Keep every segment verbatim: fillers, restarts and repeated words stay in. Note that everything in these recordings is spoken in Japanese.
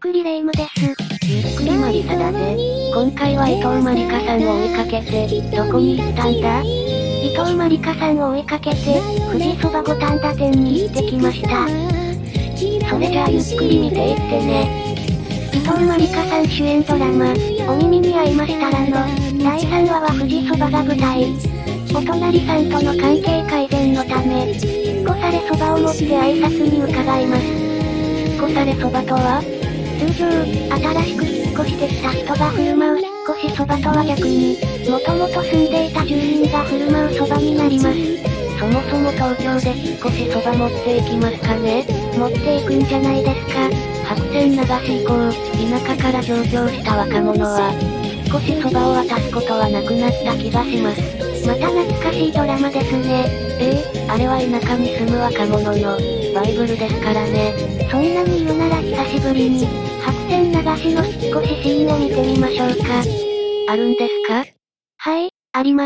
くりレ夢ムです。 ゆっくりマリサだぜ。今回は伊藤まりかさんを追いかけて、どこに行ったんだ？ 伊藤まりかさんを追いかけて、富士そば五反田店に行ってきました。 それじゃあゆっくり見ていってね。 伊藤まりかさん主演ドラマ、お耳に合いましたらの、だいさんわは富士そばが舞台。お隣さんとの関係改善のため、引っ越されそばを持って挨拶に伺います。 引っ越されそばとは？ 通常、新しく引っ越してきた人が振る舞う引っ越しそばとは逆に、もともと住んでいた住人が振る舞うそばになります。 そもそも東京で引っ越しそば持っていきますかね？ 持っていくんじゃないですか。 白線流し以降、田舎から上京した若者は、引っ越しそばを渡すことはなくなった気がします。 また懐かしいドラマですね。 ええー、あれは田舎に住む若者の、バイブルですからね。 そんなに言うなら久しぶりに、白線流しの引っ越しシーンを見てみましょうか。 あるんですか？ はい、あります。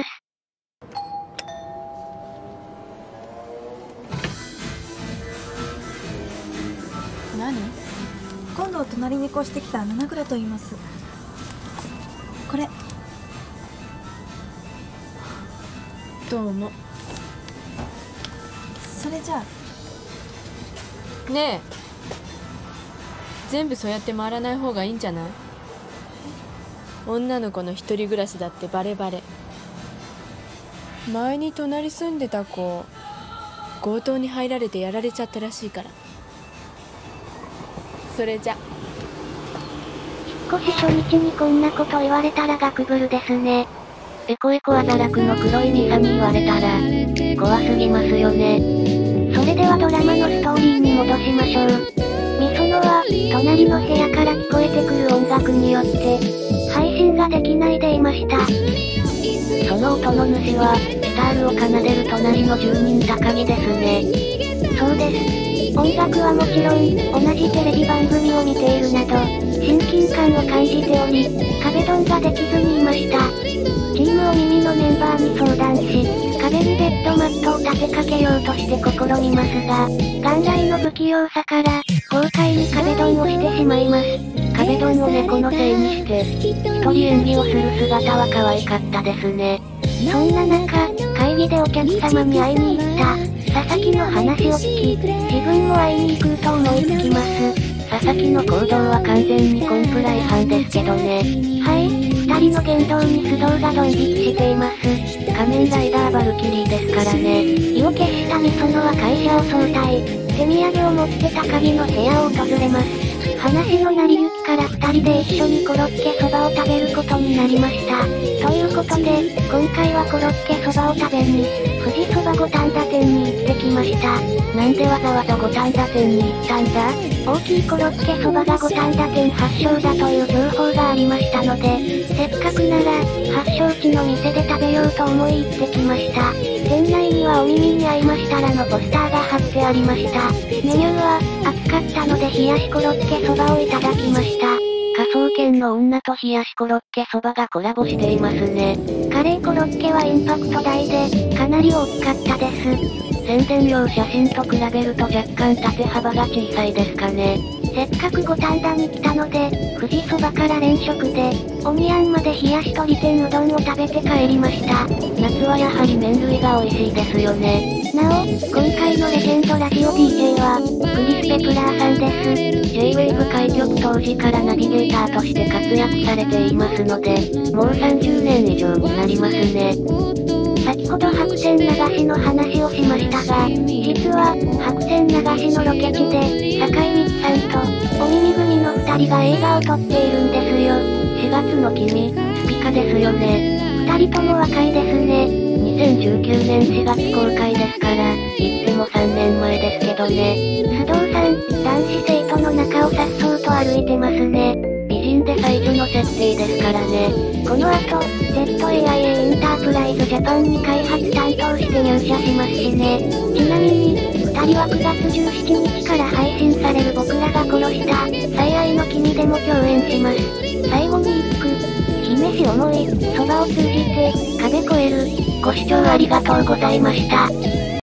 何？ 今度隣に越してきた七倉と言います。これ。 どうも。 それじゃあ。 ねえ、全部そうやって回らない方がいいんじゃない？女の子の一人暮らしだってバレバレ。前に隣住んでた子、強盗に入られてやられちゃったらしいから。それじゃ。 引っ越し初日にこんなこと言われたらガクブルですね。 エコエコアザラクの黒いミサに言われたら、怖すぎますよね。 それではドラマのストーリーに戻しましょう。みそのは、隣の部屋から聞こえてくる音楽によって、配信ができないでいました。 その音の主は、スタールを奏でる隣の住人高木ですね。 そうです。音楽はもちろん、同じテレビ番組を見ているなど、親近感を感じており、壁ドンができずにいました。チームお耳のメンバーに相談し、壁にベッドマットを立てかけようとして試みますが、元来の不器用さから、豪快に壁ドンをしてしまいます。 壁ドンを猫のせいにして、一人演技をする姿は可愛かったですね。 そんな中、会議でお客様に会いに行った、佐々木の話を聞き、自分も会いに行くと思いつきます。 佐々木の行動は完全にコンプラ違反ですけどね。 はい、二人の言動に須藤がドン引きしています。 仮面ライダーバルキリーですからね。 意を決したみそのは会社を早退。手土産を持って高木の部屋を訪れます。話の成り行きから二人で一緒にコロッケそばを食べることになりました。ということで、今回はコロッケそばを食べに、富士そば五反田店に行ってきました。 なんでわざわざ五反田店に行ったんだ？ 大きいコロッケそばが五反田店発祥だという情報がありましたので、せっかくなら、発祥地の店で食べようと思い行ってきました。店内にはお耳に合いましたらのポスターが貼ってありました。メニューは、暑かったので冷やしコロッケそばをいただきました。 科捜研の女と冷やしコロッケそばがコラボしていますね。 カレーコロッケはインパクト大で、かなり大きかったです。 宣伝用写真と比べると若干縦幅が小さいですかね。 せっかく五反田に来たので、富士そばから連食で、おみやんまで冷やし鶏天うどんを食べて帰りました。 夏はやはり麺類が美味しいですよね。 なお、今回のレジェンドラジオ ディージェー は、クリス・ペプラーさんです。 ジェイウェーブ 開局当時からナビゲーターとして活躍されていますので、もうさんじゅうねん以上になりますね。 先ほど白線流しの話をしましたが、実は、白線流しのロケ地で、坂井美紀さんと、お耳組の二人が映画を撮っているんですよ。 しがつの君、スピカですよね。 二人とも若いですね。 にせんじゅうきゅうねんしがつ公開ですから、言ってもさんねんまえですけどね。 須藤さん、男子生徒の中を颯爽と歩いてますね。 美人で最初の設定ですからね。 この後、ゼットエーアイエー インタープライズジャパンに開発担当して入社しますしね。ちなみに、二人はくがつじゅうしちにちから配信される僕らが殺した最愛の君でも共演します。最後に一句、姫し思い、そばを通じて、壁越える。 ご視聴ありがとうございました。